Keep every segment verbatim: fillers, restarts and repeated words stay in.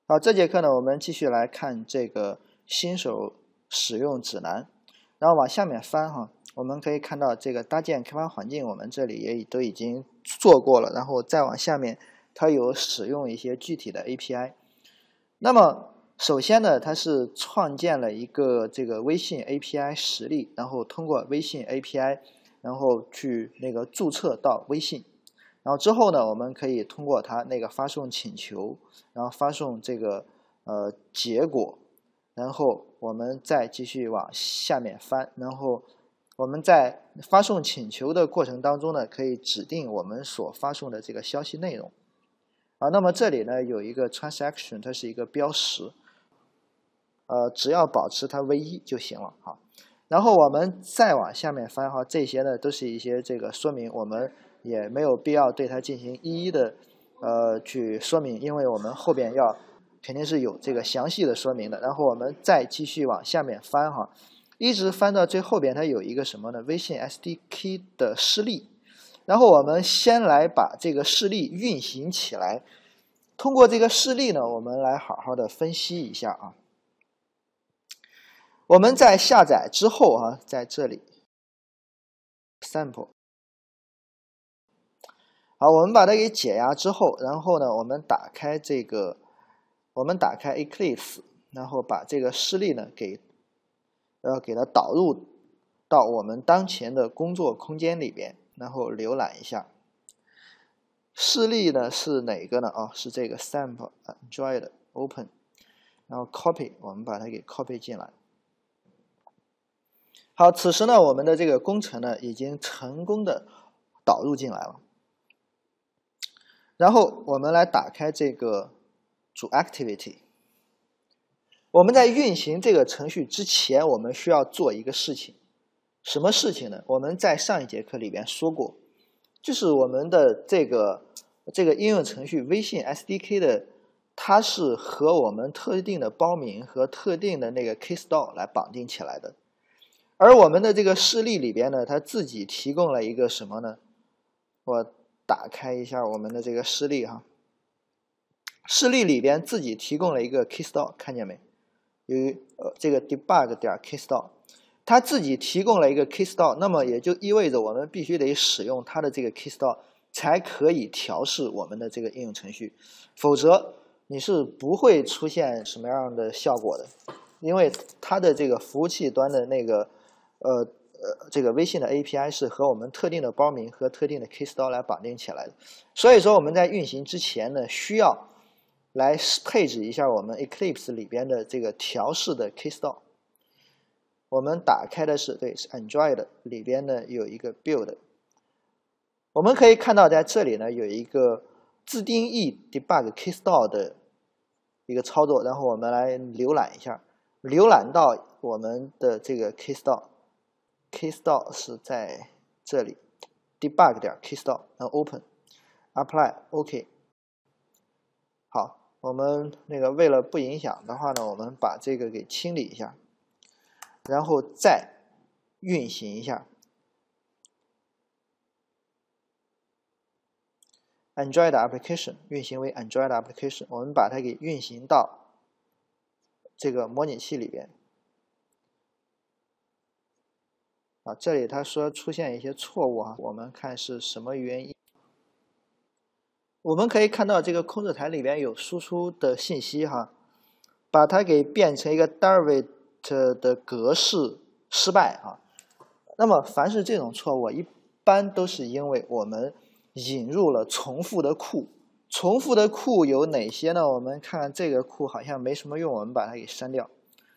好，这节课呢，我们继续来看这个新手使用指南，然后往下面翻哈，我们可以看到这个搭建开发环境，我们这里也都已经做过了，然后再往下面，它有使用一些具体的 A P I。那么首先呢，它是创建了一个这个微信 A P I 实例，然后通过微信 A P I， 然后去那个注册到微信。然后之后呢，我们可以通过它那个发送请求，然后发送这个呃结果，然后我们再继续往下面翻，然后我们在发送请求的过程当中呢，可以指定我们所发送的这个消息内容。啊，那么这里呢有一个 transaction， 它是一个标识，呃，只要保持它为一就行了哈。然后我们再往下面翻哈，这些呢都是一些这个说明，我们也没有必要对它进行一一的呃去说明，因为我们后边要肯定是有这个详细的说明的。然后我们再继续往下面翻哈，一直翻到最后边，它有一个什么呢？微信 S D K 的示例。然后我们先来把这个示例运行起来，通过这个示例呢，我们来好好的分析一下啊。我们在下载之后啊，在这里 sample， 好，我们把它给解压之后，然后呢，我们打开这个，我们打开 Eclipse， 然后把这个示例呢给呃给它导入到我们当前的工作空间里边，然后浏览一下。示例呢是哪个呢？哦，是这个 sample Android open， 然后 copy， 我们把它给 copy 进来。好，此时呢，我们的这个工程呢已经成功的导入进来了。然后我们来打开这个主 activity。我们在运行这个程序之前，我们需要做一个事情。什么事情呢？我们在上一节课里边说过，就是我们的这个这个应用程序微信 S D K 的，它是和我们特定的包名和特定的那个 Key Store 来绑定起来的。而我们的这个示例里边呢，它自己提供了一个什么呢？我打开一下我们的这个示例哈，示例里边自己提供了一个 Key Store， 看见没？有呃这个 debug 点 Key Store， 它自己提供了一个 Key Store， 那么也就意味着我们必须得使用它的这个 Key Store 才可以调试我们的这个应用程序，否则你是不会出现什么样的效果的，因为它的这个服务器端的那个呃呃，这个微信的 A P I 是和我们特定的包名和特定的 Key Store 来绑定起来的，所以说我们在运行之前呢，需要来配置一下我们 Eclipse 里边的这个调试的 Key Store。我们打开的是对是 Android 里边呢有一个 Build， 我们可以看到在这里呢有一个自定义 Debug Key Store 的一个操作，然后我们来浏览一下，浏览到我们的这个 Key Store。Key Store 是在这里 debug 点 Key Store， 然后 open apply OK。 好，我们那个为了不影响的话呢，我们把这个给清理一下，然后再运行一下 Android application， 运行为 Android application， 我们把它给运行到这个模拟器里边。啊，这里他说出现一些错误啊，我们看是什么原因。我们可以看到这个控制台里边有输出的信息哈，把它给变成一个 Derivative 的格式失败啊。那么凡是这种错误，一般都是因为我们引入了重复的库。重复的库有哪些呢？我们看看这个库好像没什么用，我们把它给删掉。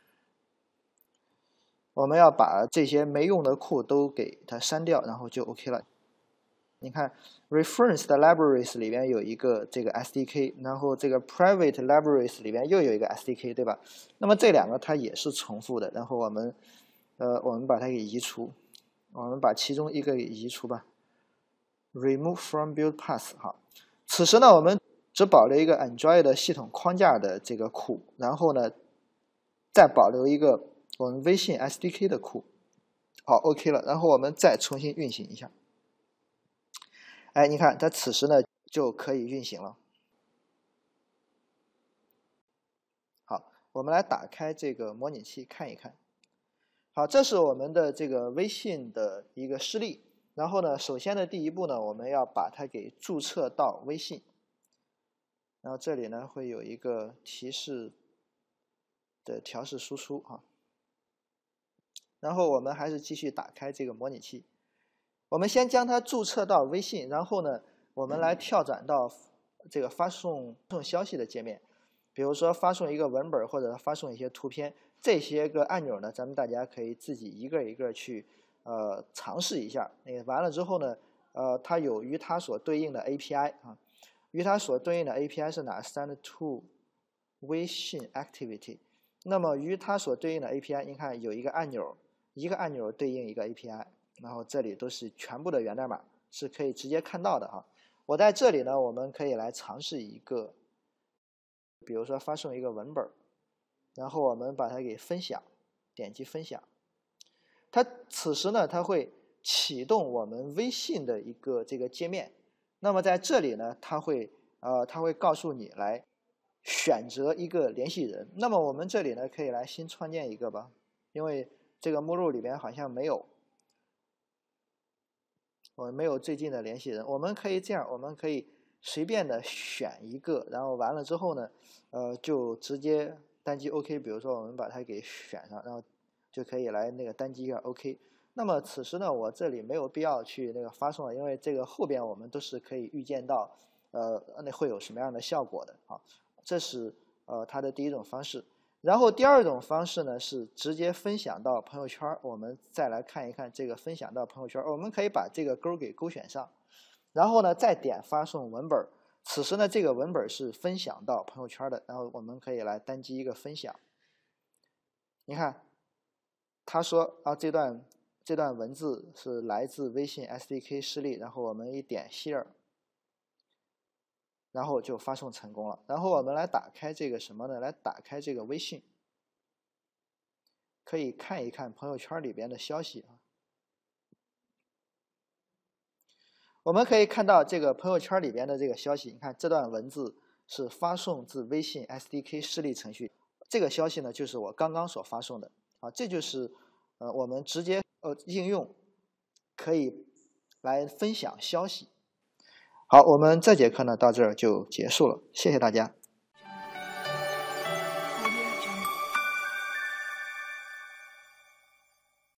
我们要把这些没用的库都给它删掉，然后就 OK 了。你看 reference 的 libraries 里边有一个这个 S D K， 然后这个 private libraries 里边又有一个 S D K， 对吧？那么这两个它也是重复的，然后我们呃我们把它给移除，我们把其中一个给移除吧 remove from build path。 好，此时呢我们只保留一个 Android 的系统框架的这个库，然后呢再保留一个我们微信 S D K 的库。好 OK 了，然后我们再重新运行一下。哎，你看它此时呢就可以运行了。 好，我们来打开这个模拟器看一看。好，这是我们的这个微信的一个示例。然后呢，首先的第一步呢，我们要把它给注册到微信。然后这里呢会有一个提示的调试输出啊。然后我们还是继续打开这个模拟器。我们先将它注册到微信，然后呢，我们来跳转到这个发送发送消息的界面。比如说发送一个文本或者发送一些图片，这些个按钮呢，咱们大家可以自己一个一个去呃尝试一下。那个完了之后呢，呃，它有与它所对应的 A P I 啊，与它所对应的 A P I 是哪 ？Send to 微信 Activity。那么与它所对应的 A P I， 你看有一个按钮，一个按钮对应一个 A P I， 然后这里都是全部的源代码，是可以直接看到的啊。我在这里呢，我们可以来尝试一个。比如说发送一个文本，然后我们把它给分享，点击分享。它此时呢，它会启动我们微信的一个这个界面。那么在这里呢，它会呃，它会告诉你来选择一个联系人。那么我们这里呢，可以来新创建一个吧，因为这个目录里边好像没有，我们没有最近的联系人。我们可以这样，我们可以随便的选一个，然后完了之后呢，呃，就直接单击 OK。比如说我们把它给选上，然后就可以来那个单击一下 OK。那么此时呢，我这里没有必要去那个发送了，因为这个后边我们都是可以预见到，呃，那会有什么样的效果的啊。这是呃它的第一种方式。然后第二种方式呢是直接分享到朋友圈。我们再来看一看这个分享到朋友圈，我们可以把这个勾给勾选上。然后呢，再点发送文本。此时呢，这个文本是分享到朋友圈的。然后我们可以来单击一个分享。你看，他说啊，这段这段文字是来自微信 S D K 示例。然后我们一点 Share， 然后就发送成功了。然后我们来打开这个什么呢？来打开这个微信，可以看一看朋友圈里边的消息啊。我们可以看到这个朋友圈里边的这个消息，你看这段文字是发送自微信 S D K 示例程序，这个消息呢就是我刚刚所发送的啊，这就是呃我们直接呃应用可以来分享消息。好，我们这节课呢到这儿就结束了，谢谢大家。